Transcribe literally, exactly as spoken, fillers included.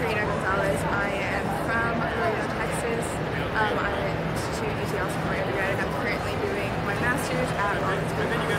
Karina Gonzalez. I am from Laredo, Texas. Um, I went to U T Austin for undergrad and I'm currently doing my master's at Austin.